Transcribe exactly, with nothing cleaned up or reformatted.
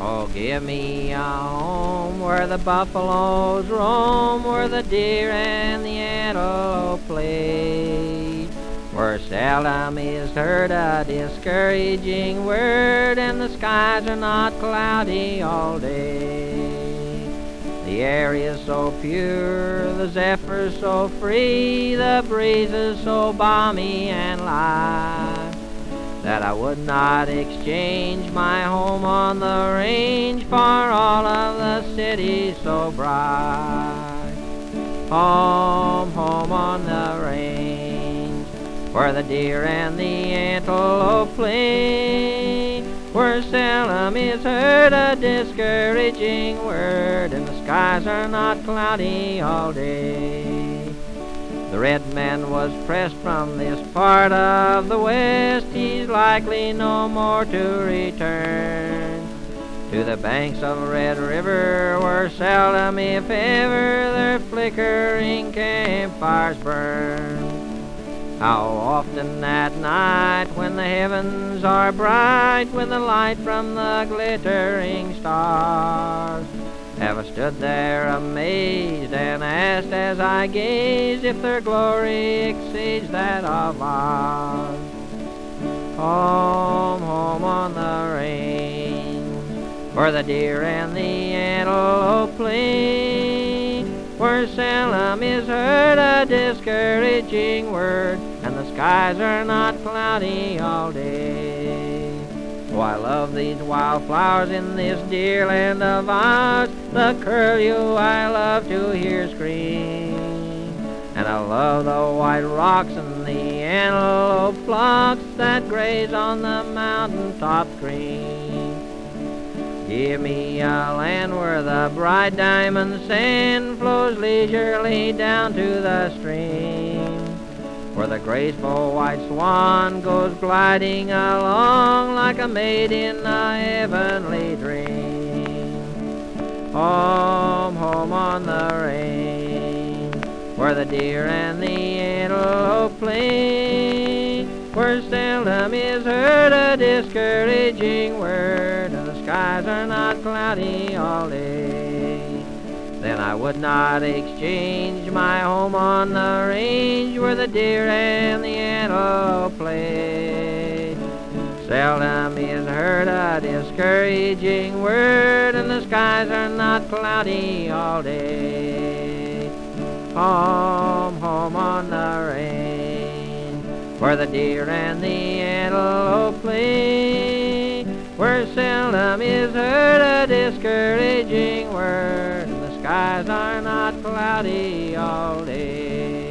Oh, give me a home where the buffaloes roam, where the deer and the antelope play, where seldom is heard a discouraging word, and the skies are not cloudy all day. The air is so pure, the zephyrs so free, the breezes so balmy and light, that I would not exchange my home on the range for all of the city so bright. Home, home on the range, where the deer and the antelope play, where seldom is heard a discouraging word, and the skies are not cloudy all day. The red man was pressed from this part of the West, he's likely no more to return to the banks of Red River, where seldom if ever their flickering campfires burn. How often at night, when the heavens are bright with the light from the glittering stars, have I stood there amazed and asked as I gazed if their glory exceeds that of ours. Home, home on the range, where the deer and the antelope play, where seldom is heard a discouraging word, and the skies are not cloudy all day. Oh, I love these wildflowers in this dear land of ours, the curlew I love to hear scream, and I love the white rocks and the antelope flocks that graze on the mountain top green. Give me a land where the bright diamond sand flows leisurely down to the stream, where the graceful white swan goes gliding along like a maid in a heavenly dream. Home, home on the range, where the deer and the antelope play, where seldom is heard a discouraging word, and the skies are not cloudy all day. Then I would not exchange my home on the range, where the deer and the antelope play. Seldom is heard a discouraging word, and the skies are not cloudy all day. Home, home on the range, where the deer and the antelope play, where seldom is heard a discouraging word, skies are not cloudy all day.